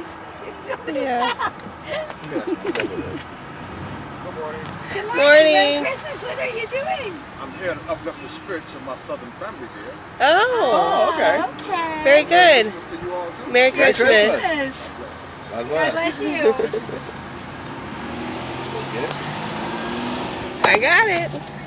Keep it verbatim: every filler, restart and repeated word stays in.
he's, he's doing Yeah. his hat. Good morning. Good morning. Morning. Merry Christmas. What are you doing? I'm here to uplift the spirits of my southern family here. Oh, Oh, okay. Okay. very good. Christmas to you all too. Merry Merry Christmas. Christmas. God God bless. bless you. Get it? I got it.